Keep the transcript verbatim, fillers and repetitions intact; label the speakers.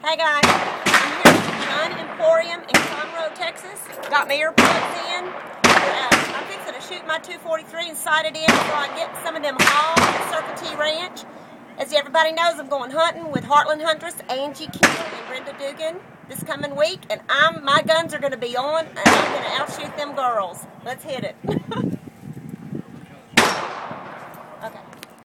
Speaker 1: Hey guys, I'm here at the Gun Emporium in Conroe, Texas. Got my earplugs in. Uh, I'm fixing to shoot my two forty-three and sight it in so I get some of them hogs at Circle T Ranch. As everybody knows, I'm going hunting with Heartland Huntress Angie Kill and Brenda Dugan this coming week, and I'm my guns are going to be on, and I'm going to outshoot them girls. Let's hit it.